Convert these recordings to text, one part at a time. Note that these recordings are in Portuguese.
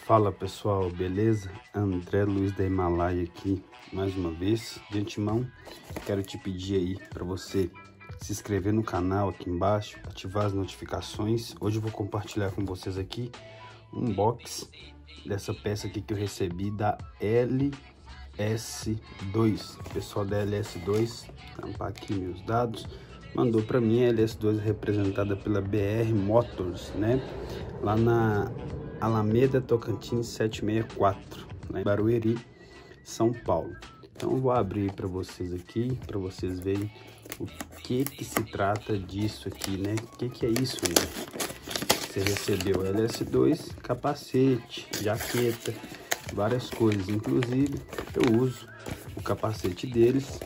Fala pessoal, beleza? André Luiz da Himalaia aqui, mais uma vez. De antemão, quero te pedir aí para você se inscrever no canal aqui embaixo, ativar as notificações. Hoje eu vou compartilhar com vocês aqui um unboxing dessa peça aqui que eu recebi da LS2. O pessoal da LS2, tampar aqui meus dados, mandou para mim. A LS2 representada pela BR Motors, né? Lá na Alameda Tocantins 764, lá em Barueri, São Paulo. Então eu vou abrir para vocês aqui, para vocês verem o que se trata disso aqui, né? O que é isso, né? Você recebeu LS2, capacete, jaqueta, várias coisas. Inclusive eu uso o capacete deles,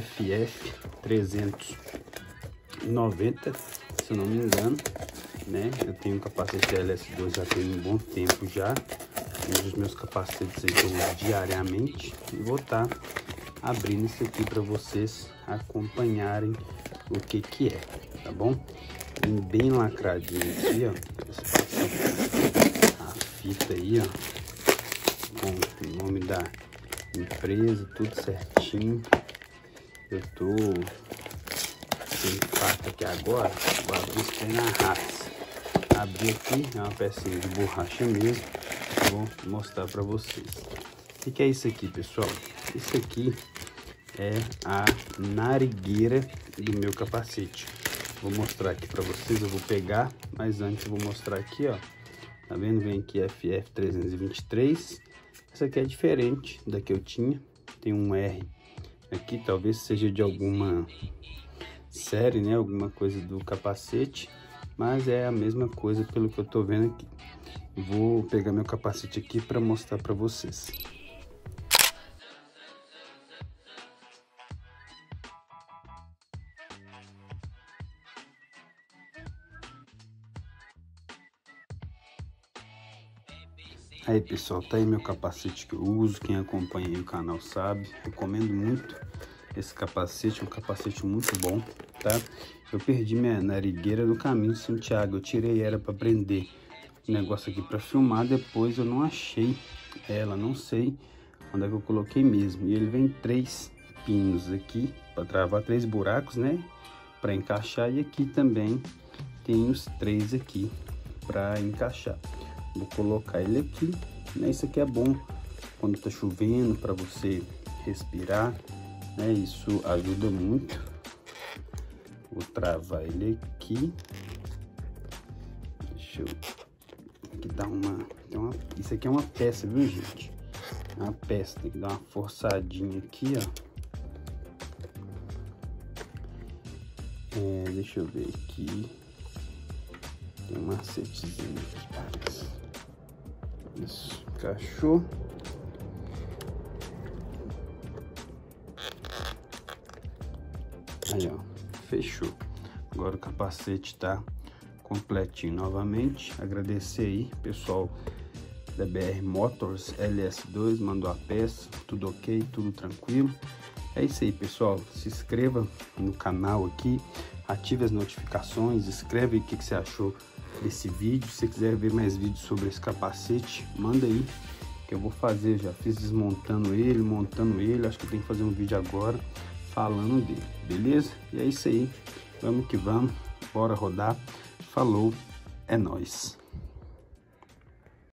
FF390, se eu não me engano, né? Eu tenho um capacete LS2 já tem um bom tempo já. Um dos meus capacetes aí que eu uso diariamente. E vou estar abrindo isso aqui para vocês acompanharem o que é, tá bom? Bem lacradinho aqui, ó. A fita aí, ó, com o nome da empresa, tudo certinho. Eu tô sem faca aqui agora, vou abrir isso aqui na raça. Abrir aqui, é uma pecinha de borracha mesmo. Vou mostrar para vocês. O que é isso aqui, pessoal? Isso aqui é a narigueira do meu capacete. Vou mostrar aqui para vocês. Eu vou pegar, mas antes eu vou mostrar aqui, ó. Tá vendo? Vem aqui FF323. Essa aqui é diferente da que eu tinha. Tem um R aqui, talvez seja de alguma série, né? Alguma coisa do capacete. Mas é a mesma coisa pelo que eu tô vendo aqui. Vou pegar meu capacete aqui para mostrar para vocês. Aí pessoal, tá aí meu capacete que eu uso. Quem acompanha aí o canal sabe, recomendo muito esse capacete, é um capacete muito bom, tá? Eu perdi minha narigueira no caminho de Santiago, eu tirei ela para prender o negócio aqui para filmar, depois eu não achei ela, não sei onde é que eu coloquei mesmo. E ele vem 3 pinos aqui para travar, 3 buracos, né, para encaixar, e aqui também tem os 3 aqui para encaixar. Vou colocar ele aqui, né? Isso aqui é bom quando tá chovendo para você respirar, né? Isso ajuda muito. Vou travar ele aqui. Deixa eu aqui dar isso aqui é uma peça, viu, gente? É uma peça, tem que dar uma forçadinha aqui, ó. Deixa eu ver aqui. Tem um macetezinho aqui, parece. Isso, encaixou. Aí, ó, fechou. Agora o capacete tá completinho novamente. Agradecer aí, pessoal da BR Motors LS2, mandou a peça, tudo ok, tudo tranquilo. É isso aí, pessoal. Se inscreva no canal aqui, ative as notificações, escreve o que você achou desse vídeo. Se você quiser ver mais vídeos sobre esse capacete, manda aí que eu vou fazer. Já fiz desmontando ele, montando ele. Acho que eu tenho que fazer um vídeo agora falando dele, beleza? E é isso aí, vamos que vamos, bora rodar. Falou, é nóis.